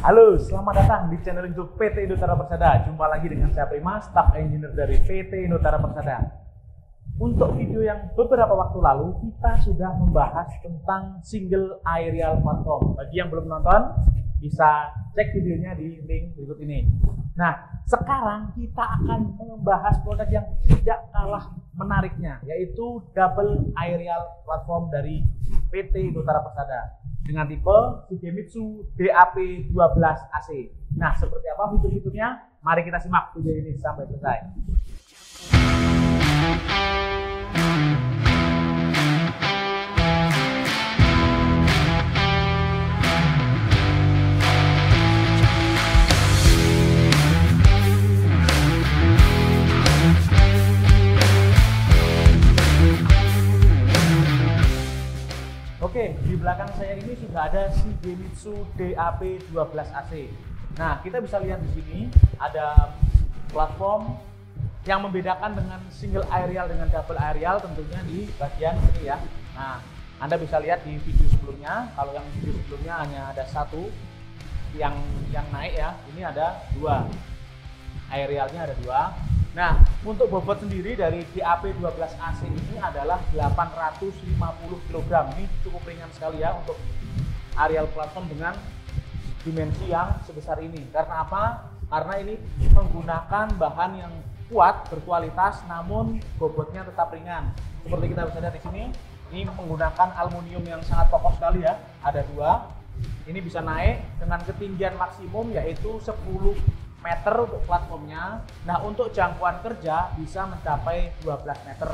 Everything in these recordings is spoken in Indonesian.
Halo, selamat datang di channel YouTube PT Indotara Persada. Jumpa lagi dengan saya Prima, staff engineer dari PT Indotara Persada. Untuk video yang beberapa waktu lalu, kita sudah membahas tentang single aerial platform. Bagi yang belum nonton, bisa cek videonya di link berikut ini. Nah, sekarang kita akan membahas produk yang tidak kalah menariknya, yaitu double aerial platform dari PT Indotara Persada dengan tipe Shigemitsu DAP12AC. Nah, seperti apa fitur-fiturnya? Mari kita simak video ini sampai selesai. Oke, di belakang saya ini sudah ada Shigemitsu DAP12AC. Nah, kita bisa lihat di sini ada platform yang membedakan dengan single aerial dengan double aerial tentunya di bagian ini ya. Nah, Anda bisa lihat di video sebelumnya, kalau yang video sebelumnya hanya ada satu yang naik ya, ini ada dua. Aerialnya ada dua. Nah, untuk bobot sendiri dari DAP12AC ini adalah 850 kg. Ini cukup ringan sekali ya untuk aerial platform dengan dimensi yang sebesar ini. Karena apa? Karena ini menggunakan bahan yang kuat, berkualitas, namun bobotnya tetap ringan. Seperti kita bisa lihat di sini, ini menggunakan aluminium yang sangat kokoh sekali ya. Ada dua. Ini bisa naik dengan ketinggian maksimum yaitu 10 meter untuk platformnya. Nah, untuk jangkauan kerja bisa mencapai 12 meter.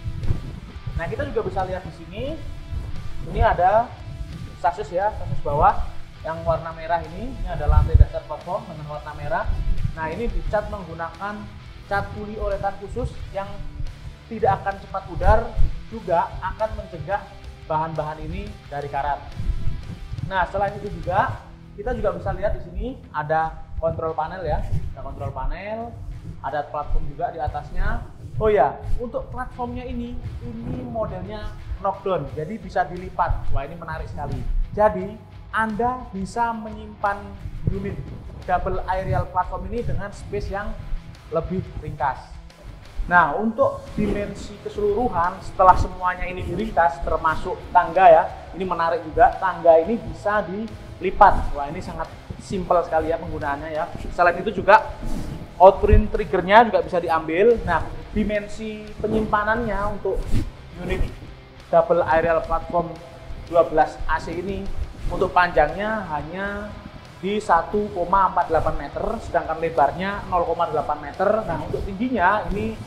Nah, kita juga bisa lihat di sini, ini ada sasis ya, sasis bawah yang warna merah ini ada lantai dasar platform dengan warna merah. Nah, ini dicat menggunakan cat poliuretan khusus yang tidak akan cepat pudar, juga akan mencegah bahan-bahan ini dari karat. Nah, selain itu juga kita juga bisa lihat di sini ada kontrol panel ya, ada kontrol panel, ada platform juga di atasnya. Oh ya, untuk platformnya ini modelnya knockdown, jadi bisa dilipat. Wah, ini menarik sekali. Jadi Anda bisa menyimpan unit double aerial platform ini dengan space yang lebih ringkas. Nah, untuk dimensi keseluruhan setelah semuanya ini diringkas, termasuk tangga ya, ini menarik juga, tangga ini bisa dilipat. Wah, ini sangat simpel sekali ya penggunaannya ya. Selain itu juga outprint triggernya juga bisa diambil. Nah, dimensi penyimpanannya untuk unit double aerial platform 12AC ini untuk panjangnya hanya di 1,48 meter, sedangkan lebarnya 0,8 meter. Nah, untuk tingginya ini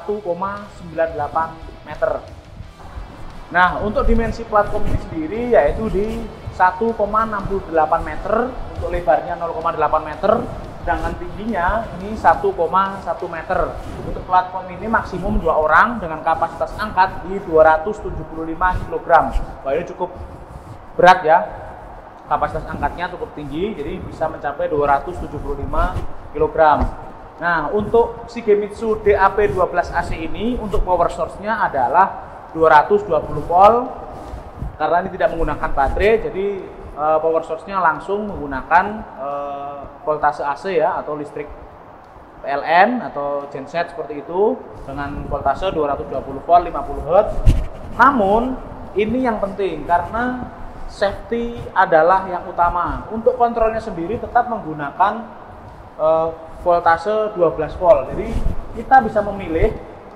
1,98 meter. Nah, untuk dimensi platform ini sendiri yaitu di 1,68 meter, untuk lebarnya 0,8 meter, sedangkan tingginya ini 1,1 meter. Untuk platform ini maksimum 2 orang dengan kapasitas angkat di 275 kg. Wah, ini cukup berat ya, kapasitas angkatnya cukup tinggi, jadi bisa mencapai 275 kg. Nah, untuk Shigemitsu DAP12AC ini untuk power source-nya adalah 220 volt. Karena ini tidak menggunakan baterai, jadi power source-nya langsung menggunakan voltase AC ya, atau listrik PLN atau genset seperti itu dengan voltase 220 volt 50 Hz. Namun ini yang penting karena safety adalah yang utama. Untuk kontrolnya sendiri tetap menggunakan voltase 12 volt. Jadi kita bisa memilih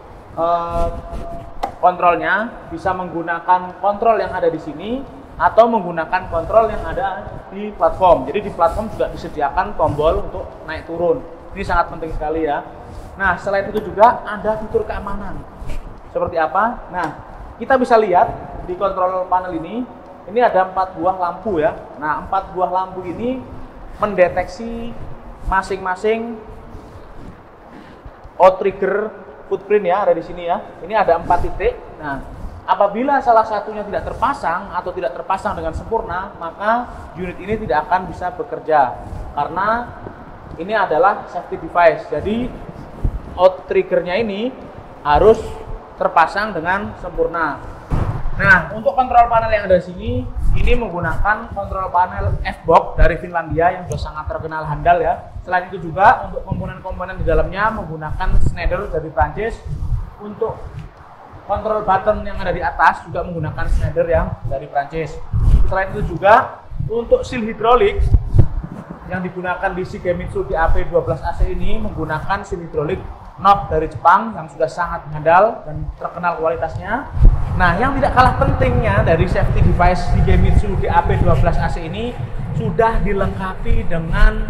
kontrolnya, bisa menggunakan kontrol yang ada di sini atau menggunakan kontrol yang ada di platform. Jadi di platform juga disediakan tombol untuk naik turun. Ini sangat penting sekali ya. Nah, selain itu juga ada fitur keamanan. Seperti apa? Nah, kita bisa lihat di kontrol panel ini ada 4 buah lampu ya. Nah, 4 buah lampu ini mendeteksi masing-masing outrigger footprint ya, ada di sini ya. Ini ada 4 titik. Nah, apabila salah satunya tidak terpasang atau tidak terpasang dengan sempurna, maka unit ini tidak akan bisa bekerja karena ini adalah safety device. Jadi outriggernya ini harus terpasang dengan sempurna. Nah, untuk kontrol panel yang ada di sini, ini menggunakan kontrol panel F-Box dari Finlandia yang sudah sangat terkenal handal ya. Selain itu juga untuk komponen-komponen di dalamnya menggunakan Schneider dari Prancis. Untuk kontrol button yang ada di atas juga menggunakan Schneider yang dari Prancis. Selain itu juga untuk seal hidrolik yang digunakan di Shigemitsu DAP12AC ini menggunakan seal hidrolik knob dari Jepang yang sudah sangat handal dan terkenal kualitasnya. Nah, yang tidak kalah pentingnya dari safety device Shigemitsu DAP12AC ini sudah dilengkapi dengan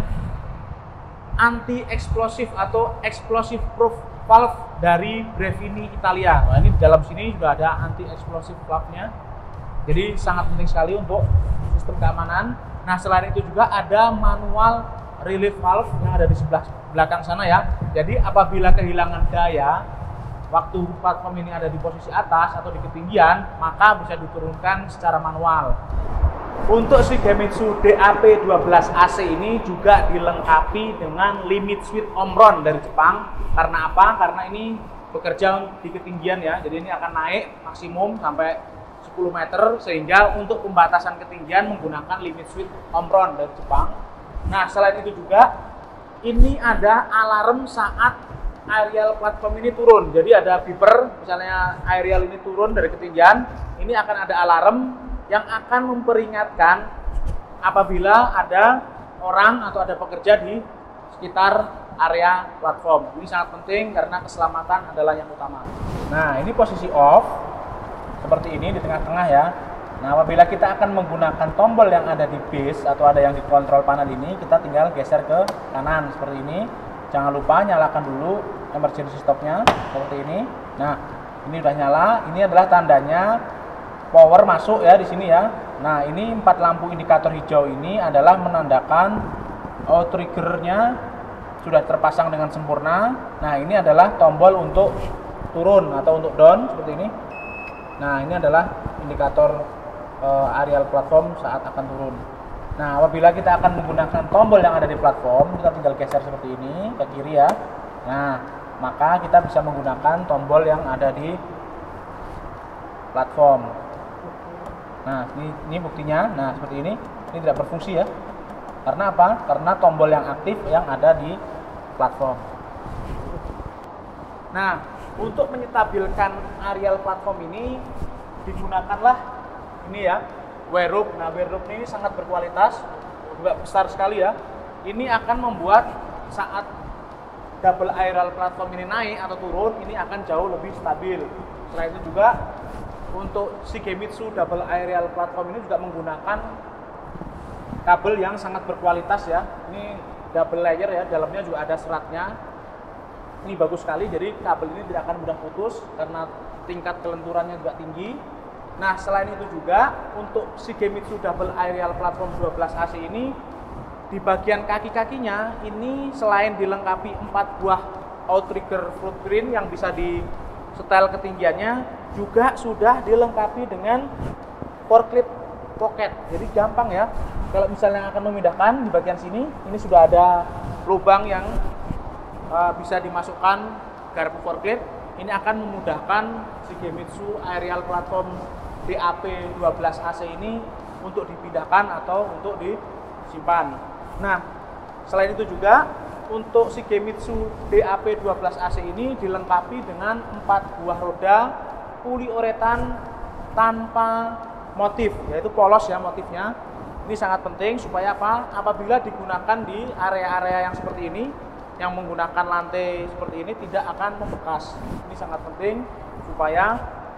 anti eksplosif atau explosive proof valve dari Brevini Italia. Nah, ini di dalam sini sudah ada anti explosive valve-nya. Jadi sangat penting sekali untuk sistem keamanan. Nah, selain itu juga ada manual relief valve yang ada di sebelah belakang sana ya. Jadi apabila kehilangan daya waktu platform ini ada di posisi atas atau di ketinggian, maka bisa diturunkan secara manual. Untuk Shigemitsu DAP12AC ini juga dilengkapi dengan limit switch Omron dari Jepang. Karena apa? Karena ini bekerja di ketinggian ya. Jadi ini akan naik maksimum sampai 10 meter, sehingga untuk pembatasan ketinggian menggunakan limit switch Omron dari Jepang. Nah, selain itu juga ini ada alarm saat aerial platform ini turun. Jadi ada beeper, misalnya aerial ini turun dari ketinggian, ini akan ada alarm yang akan memperingatkan apabila ada orang atau ada pekerja di sekitar area platform. Ini sangat penting karena keselamatan adalah yang utama. Nah, ini posisi off seperti ini di tengah-tengah ya. Nah, apabila kita akan menggunakan tombol yang ada di base atau ada yang di kontrol panel ini, kita tinggal geser ke kanan seperti ini. Jangan lupa nyalakan dulu emergency stopnya seperti ini. Nah, ini udah nyala. Ini adalah tandanya power masuk ya di sini ya. Nah, ini 4 lampu indikator hijau ini adalah menandakan triggernya sudah terpasang dengan sempurna. Nah, ini adalah tombol untuk turun atau untuk down seperti ini. Nah, ini adalah indikator aerial platform saat akan turun. Nah, apabila kita akan menggunakan tombol yang ada di platform, kita tinggal geser seperti ini ke kiri ya. Nah, maka kita bisa menggunakan tombol yang ada di platform. Nah, ini buktinya. Nah, seperti ini tidak berfungsi ya. Karena apa? Karena tombol yang aktif yang ada di platform. Nah, untuk menyetabilkan aerial platform ini digunakanlah ini ya, wear rope. Nah, wear rope ini sangat berkualitas, juga besar sekali ya. Ini akan membuat saat double aerial platform ini naik atau turun, ini akan jauh lebih stabil. Selain itu juga untuk Shigemitsu double aerial platform ini juga menggunakan kabel yang sangat berkualitas ya. Ini double layer ya, dalamnya juga ada seratnya. Ini bagus sekali, jadi kabel ini tidak akan mudah putus karena tingkat kelenturannya juga tinggi. Nah, selain itu juga untuk Shigemitsu double aerial platform 12AC ini di bagian kaki-kakinya ini selain dilengkapi 4 buah outrigger footprint yang bisa disetel ketinggiannya, juga sudah dilengkapi dengan forklift pocket. Jadi gampang ya. Kalau misalnya akan memindahkan di bagian sini, ini sudah ada lubang yang bisa dimasukkan garpu forklift. Ini akan memudahkan Shigemitsu aerial platform DAP12AC ini untuk dipindahkan atau untuk disimpan. Nah, selain itu juga untuk Shigemitsu DAP12AC ini dilengkapi dengan 4 buah roda poliuretan tanpa motif, yaitu polos ya motifnya. Ini sangat penting supaya apa? Apabila digunakan di area-area yang seperti ini, yang menggunakan lantai seperti ini tidak akan membekas. Ini sangat penting supaya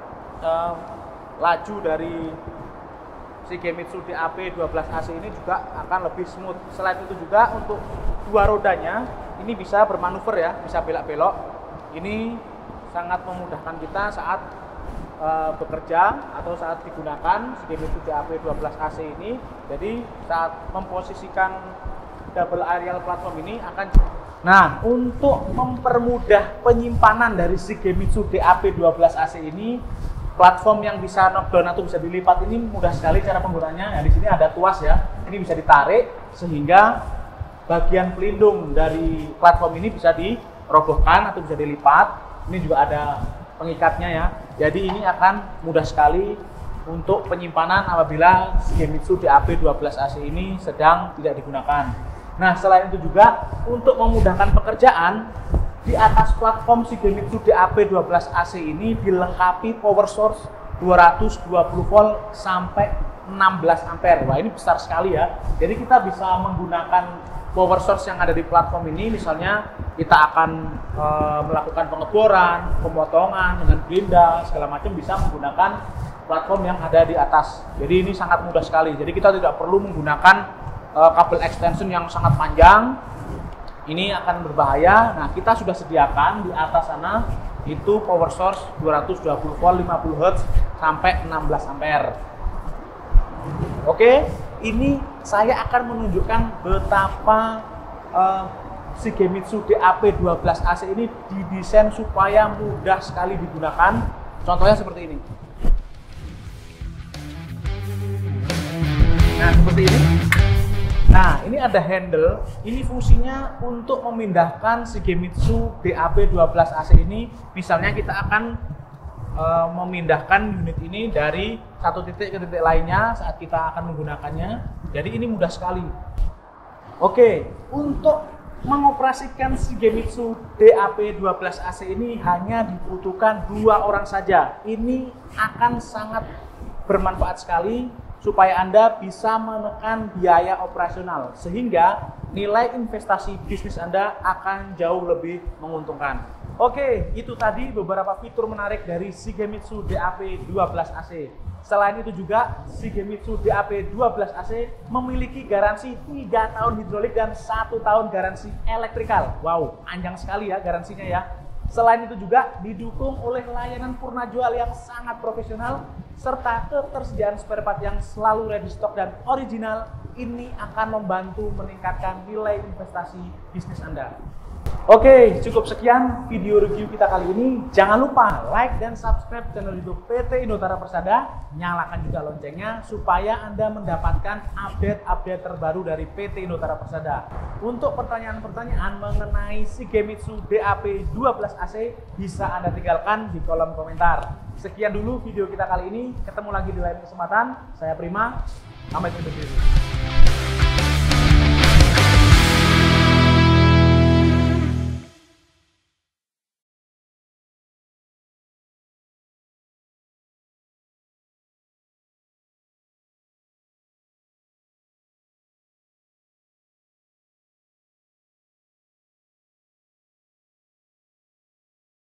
laju dari Shigemitsu DAP12AC ini juga akan lebih smooth. Selain itu juga untuk 2 rodanya ini bisa bermanuver ya, bisa belok-belok. Ini sangat memudahkan kita saat bekerja atau saat digunakan Shigemitsu DAP12AC ini. Jadi saat memposisikan double aerial platform ini akan. Nah, untuk mempermudah penyimpanan dari Shigemitsu DAP12AC ini, platform yang bisa knockdown atau bisa dilipat ini mudah sekali cara penggunaannya. Nah, di sini ada tuas ya. Ini bisa ditarik sehingga bagian pelindung dari platform ini bisa dirobohkan atau bisa dilipat. Ini juga ada pengikatnya ya. Jadi ini akan mudah sekali untuk penyimpanan apabila Shigemitsu DAP12AC ini sedang tidak digunakan. Nah, selain itu juga untuk memudahkan pekerjaan, di atas platform Shigemitsu DAP12AC ini dilengkapi power source 220 volt sampai 16 ampere. Wah, ini besar sekali ya. Jadi kita bisa menggunakan power source yang ada di platform ini. Misalnya kita akan melakukan pengeboran, pemotongan dengan gerinda segala macam, bisa menggunakan platform yang ada di atas. Jadi ini sangat mudah sekali. Jadi kita tidak perlu menggunakan kabel extension yang sangat panjang. Ini akan berbahaya. Nah, kita sudah sediakan di atas sana itu power source 220 volt 50 Hz sampai 16 ampere. Oke, ini saya akan menunjukkan betapa Shigemitsu DAP12AC ini didesain supaya mudah sekali digunakan. Contohnya seperti ini. Nah, seperti ini. Nah, ini ada handle. Ini fungsinya untuk memindahkan Shigemitsu DAP12AC ini. Misalnya kita akan memindahkan unit ini dari satu titik ke titik lainnya saat kita akan menggunakannya. Jadi ini mudah sekali. Oke, untuk mengoperasikan Shigemitsu DAP12AC ini hanya dibutuhkan 2 orang saja. Ini akan sangat bermanfaat sekali supaya Anda bisa menekan biaya operasional, sehingga nilai investasi bisnis Anda akan jauh lebih menguntungkan. Oke, itu tadi beberapa fitur menarik dari Shigemitsu DAP12AC. Selain itu juga, Shigemitsu DAP12AC memiliki garansi 3 tahun hidrolik dan 1 tahun garansi elektrikal. Wow, panjang sekali ya garansinya ya. Selain itu juga didukung oleh layanan purna jual yang sangat profesional serta ketersediaan spare part yang selalu ready stock dan original. Ini akan membantu meningkatkan nilai investasi bisnis Anda. Oke, cukup sekian video review kita kali ini. Jangan lupa like dan subscribe channel YouTube PT Inotara Persada. Nyalakan juga loncengnya supaya Anda mendapatkan update-update terbaru dari PT Inotara Persada. Untuk pertanyaan-pertanyaan mengenai Shigemitsu DAP12AC bisa Anda tinggalkan di kolom komentar. Sekian dulu video kita kali ini. Ketemu lagi di lain kesempatan. Saya Prima, pamit undur diri.